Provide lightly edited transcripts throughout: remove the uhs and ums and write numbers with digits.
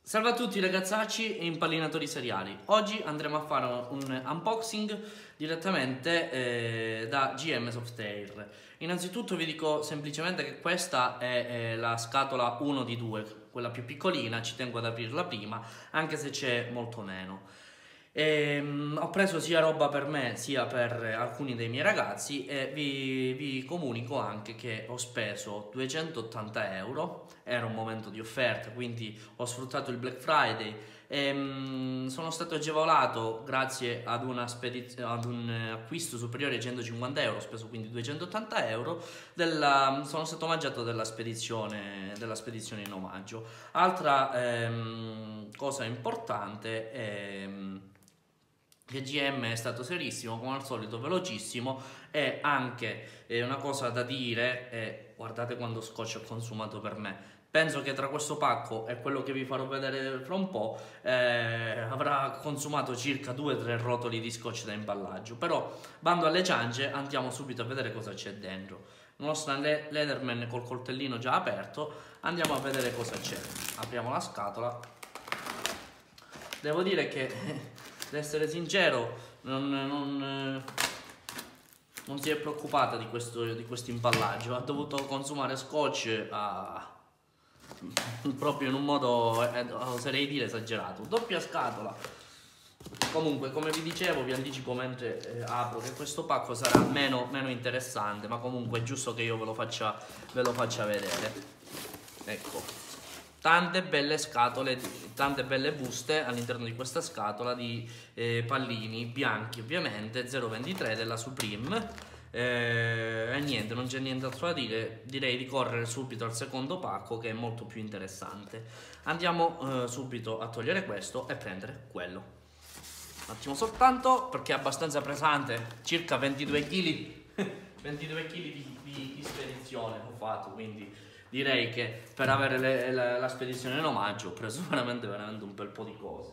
Salve a tutti ragazzacci e impallinatori seriali. Oggi andremo a fare un unboxing direttamente da GM Software. Innanzitutto vi dico semplicemente che questa è la scatola 1 di 2, quella più piccolina, ci tengo ad aprirla prima, anche se c'è molto meno. Ho preso sia roba per me sia per alcuni dei miei ragazzi e vi comunico anche che ho speso 280 euro. Era un momento di offerta, quindi ho sfruttato il Black Friday e sono stato agevolato grazie ad un acquisto superiore ai 150 euro. Ho speso quindi 280 euro. Sono stato omaggiato della spedizione in omaggio. Altra cosa importante è che GM è stato serissimo, come al solito velocissimo, e anche una cosa da dire è: guardate quanto scotch ho consumato per me. Penso che tra questo pacco e quello che vi farò vedere fra un po' avrà consumato circa 2-3 rotoli di scotch da imballaggio. Però, bando alle ciance, andiamo subito a vedere cosa c'è dentro. Il nostro Leatherman col coltellino già aperto, andiamo a vedere cosa c'è. Apriamo la scatola. Devo dire che ad essere sincero, non si è preoccupata di questo imballaggio. Ha dovuto consumare scotch proprio in un modo, oserei dire, esagerato. Doppia scatola. Comunque, come vi dicevo, vi anticipo mentre apro che questo pacco sarà meno interessante, ma comunque è giusto che io ve lo faccia vedere. Ecco. Tante belle scatole, tante belle buste all'interno di questa scatola di pallini bianchi, ovviamente 0,23 della Supreme. E niente, non c'è nient'altro da dire, direi di correre subito al secondo pacco, che è molto più interessante. Andiamo subito a togliere questo e prendere quello. Un attimo soltanto, perché è abbastanza pesante, circa 22 kg 22 kg di spedizione ho fatto, quindi direi che per avere la spedizione in omaggio ho preso veramente un bel po' di cose.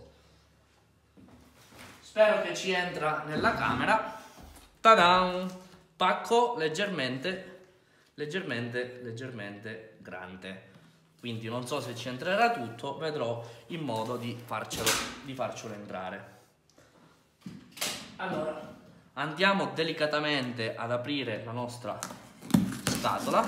Spero che ci entra nella camera. Ta-da! Pacco leggermente grande, quindi non so se ci entrerà tutto, vedrò in modo di farcelo entrare. Allora, andiamo delicatamente ad aprire la nostra scatola.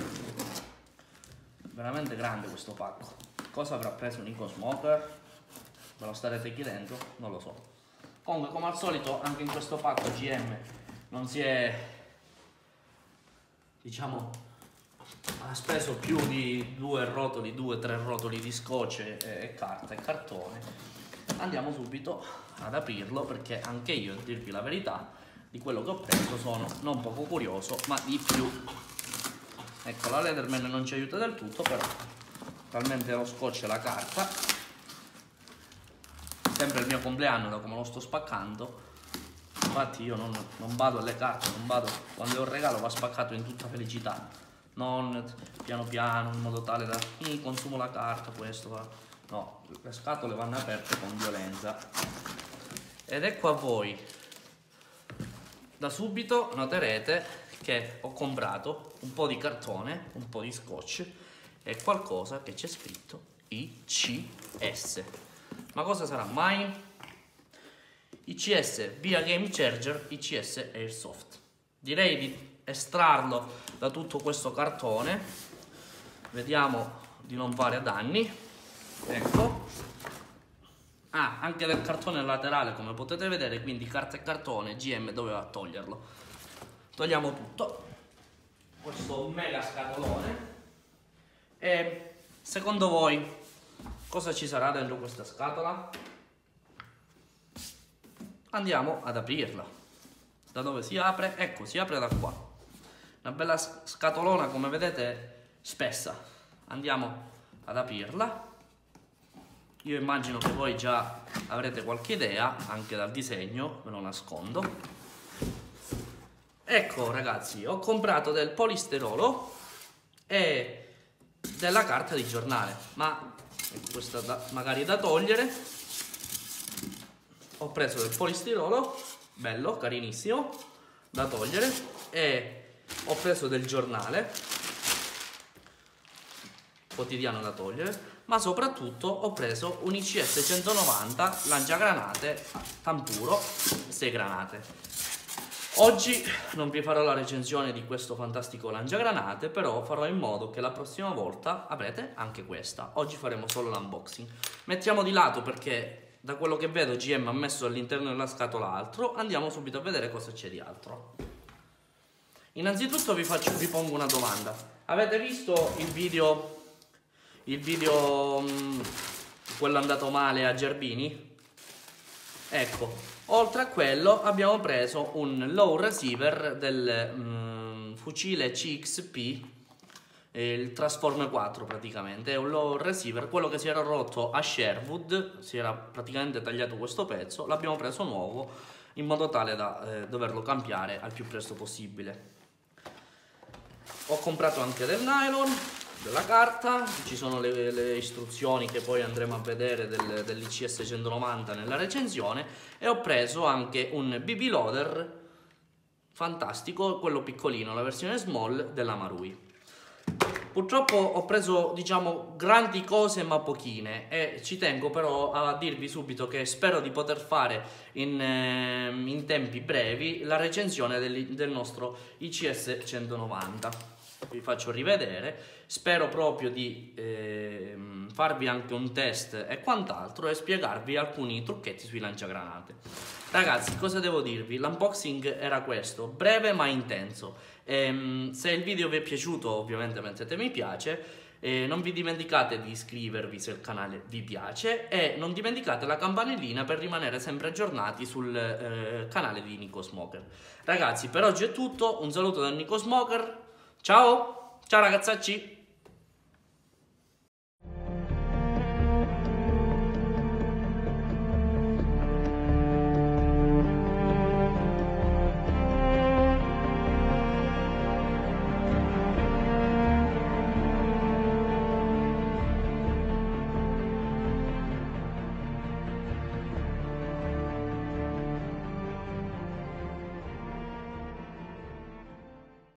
Veramente grande questo pacco. Cosa avrà preso Nico Smoker? Ve lo starete chiedendo? Non lo so. Comunque, come al solito, anche in questo pacco GM non si è, diciamo, ha speso più di 2-3 rotoli di scotch e carta e cartone. Andiamo subito ad aprirlo, perché anche io, a dirvi la verità, di quello che ho preso sono non poco curioso, ma di più. Ecco, la Leatherman non ci aiuta del tutto, però talmente lo scotch e la carta. Sempre il mio compleanno, da come lo sto spaccando. Infatti io non vado alle carte, non vado, quando è un regalo va spaccato in tutta felicità, non piano piano, in modo tale da consumo la carta, questo va. No, le scatole vanno aperte con violenza. Ed ecco a voi. Da subito noterete che ho comprato un po' di cartone, un po' di scotch e qualcosa che c'è scritto ICS. Ma cosa sarà mai? ICS via Game Charger, ICS Airsoft. Direi di estrarlo da tutto questo cartone. Vediamo di non fare danni. Ecco. Anche del cartone laterale, come potete vedere, quindi carta e cartone, GM doveva toglierlo. Togliamo tutto, questo mega scatolone. E secondo voi cosa ci sarà dentro questa scatola? Andiamo ad aprirla. Da dove si apre? Ecco, si apre da qua. Una bella scatolona, come vedete, spessa. Andiamo ad aprirla. Io immagino che voi già avrete qualche idea, anche dal disegno, ve lo nascondo. Ecco ragazzi, ho comprato del polistirolo e della carta di giornale, ma questa magari da togliere. Ho preso del polistirolo, bello, carinissimo, da togliere, e ho preso del giornale. quotidiano da togliere, ma soprattutto ho preso un ICS 190 lanciagranate tampuro 6 granate. Oggi non vi farò la recensione di questo fantastico lanciagranate, però farò in modo che la prossima volta avrete anche questa. Oggi faremo solo l'unboxing. Mettiamo di lato, perché da quello che vedo GM ha messo all'interno della scatola altro. Andiamo subito a vedere cosa c'è di altro. Innanzitutto vi pongo una domanda. Avete visto il video quello andato male a Gerbini? Ecco, oltre a quello abbiamo preso un low receiver del fucile CXP, il Transform 4 praticamente. È un low receiver, quello che si era rotto a Sherwood, si era praticamente tagliato questo pezzo, l'abbiamo preso nuovo in modo tale da doverlo cambiare al più presto possibile. Ho comprato anche del nylon, della carta, ci sono le istruzioni che poi andremo a vedere dell'ICS 190 nella recensione, e ho preso anche un BB loader fantastico, quello piccolino, la versione small della Marui. Purtroppo ho preso, diciamo, grandi cose ma pochine, e ci tengo però a dirvi subito che spero di poter fare in tempi brevi la recensione del nostro ICS 190. Vi faccio rivedere, spero proprio di farvi anche un test e quant'altro, e spiegarvi alcuni trucchetti sui lanciagranate. Ragazzi, cosa devo dirvi? L'unboxing era questo, breve ma intenso. Se il video vi è piaciuto, ovviamente mettete mi piace, non vi dimenticate di iscrivervi se il canale vi piace, e non dimenticate la campanellina per rimanere sempre aggiornati sul canale di Nico Smoker. Ragazzi, per oggi è tutto, un saluto da Nico Smoker. Ciao, ciao ragazzacci!